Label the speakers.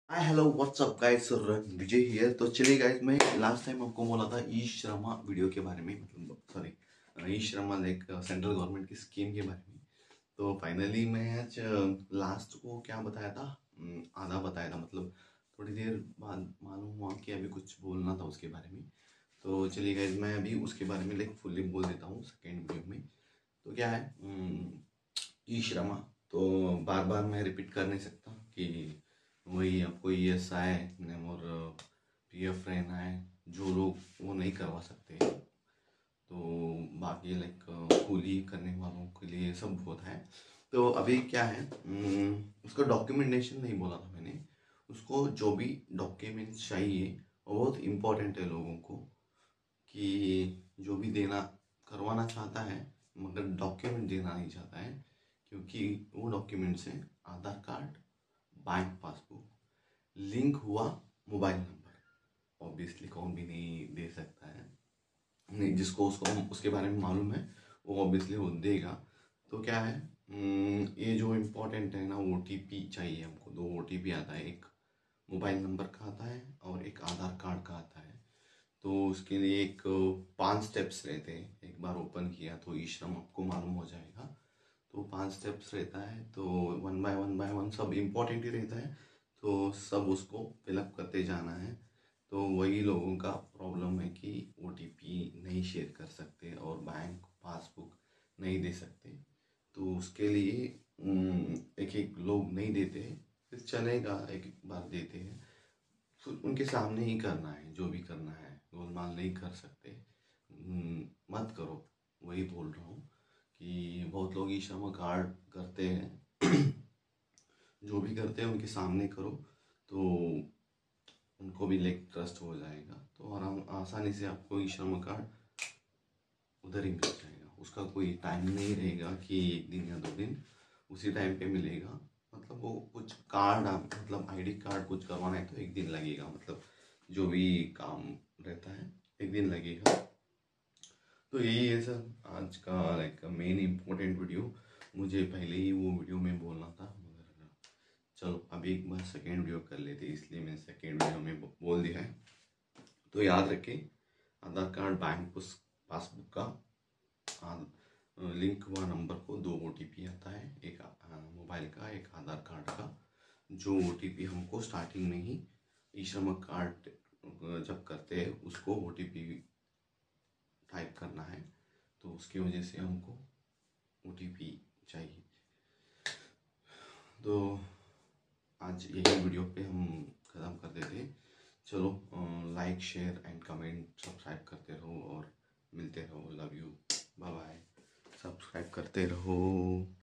Speaker 1: Hi hello what's up guys, Vijay here. तो चलिए guys, मैं लास्ट टाइम आपको बोला था ई श्रमा वीडियो के बारे में, मतलब sorry e Shram like central government की स्कीम के बारे में। तो फाइनली मैं आज लास्ट को क्या बताया था, आधा बताया था, मतलब थोड़ी देर बाद मालूम हुआ कि अभी कुछ बोलना था उसके बारे में। तो चलिए गाइस, मैं अभी उसके बारे में लाइक फुल्ली बोल देता हूँ सेकेंड वीडियो में। तो क्या है ई श्रमा, तो बार बार मैं रिपीट कर नहीं सकता कि वही आपको ई एस आई और पी एफ रहना है। जो लोग वो नहीं करवा सकते, तो बाकी लाइक कूली करने वालों के लिए सब होता है। तो अभी क्या है, उसका डॉक्यूमेंटेशन नहीं बोला था मैंने। उसको जो भी डॉक्यूमेंट्स चाहिए वो बहुत इम्पोर्टेंट है लोगों को, कि जो भी देना करवाना चाहता है मगर डॉक्यूमेंट देना नहीं चाहता है, क्योंकि वो डॉक्यूमेंट्स हैं Aadhaar card, bank passbook, link हुआ मोबाइल नंबर। ऑब्वियसली कौन भी नहीं दे सकता है, नहीं जिसको उसको उसके बारे में मालूम है वो ऑब्वियसली वो देगा। तो क्या है, ये जो इम्पोर्टेंट है ना, ओ टी पी चाहिए हमको। दो ओ टी पी आता है, एक मोबाइल नंबर का आता है और एक आधार कार्ड का आता है। तो उसके लिए एक 5 स्टेप्स रहते हैं। एक बार ओपन किया तो ई श्रम आपको मालूम हो जाएगा। तो 5 स्टेप्स रहता है, तो वन बाय वन सब इम्पोर्टेंट ही रहता है। तो सब उसको फिलअप करते जाना है। तो वही लोगों का प्रॉब्लम है कि ओ टी पी नहीं शेयर कर सकते और बैंक पासबुक नहीं दे सकते। तो उसके लिए एक एक लोग नहीं देते, फिर चलेगा एक एक बार देते हैं। तो उनके सामने ही करना है, जो भी करना है, गोलमाल नहीं कर सकते। मत करो, वही बोल रहा हूँ कि बहुत लोग ई श्रम कार्ड करते हैं। जो भी करते हैं उनके सामने करो, तो उनको भी लाइक ट्रस्ट हो जाएगा। तो आराम आसानी से आपको ई श्रम कार्ड उधर ही मिल जाएगा। उसका कोई टाइम नहीं रहेगा कि 1 दिन या 2 दिन, उसी टाइम पे मिलेगा। मतलब वो कुछ कार्ड मतलब आईडी कार्ड कुछ करवाना है तो 1 दिन लगेगा, मतलब जो भी काम रहता है 1 दिन लगेगा। तो यही है सर आज का लाइक मेन इम्पोर्टेंट वीडियो। मुझे पहले ही वो वीडियो में बोलना था, मगर चलो अभी एक बार सेकेंड वीडियो कर लेते, इसलिए मैंने सेकेंड वीडियो में बोल दिया है। तो याद रखें, आधार कार्ड, बैंक पासबुक का लिंक हुआ नंबर को 2 OTP आता है, एक मोबाइल का, एक आधार कार्ड का। जो OTP हमको स्टार्टिंग में ही ई श्रम कार्ड जब करते हैं उसको OTP टाइप करना है। तो उसकी वजह से हमको OTP चाहिए। तो आज यही वीडियो पे हम ख़त्म कर देते हैं। चलो like share and comment subscribe करते रहो और मिलते रहो। Love you, bye bye. Subscribe करते रहो।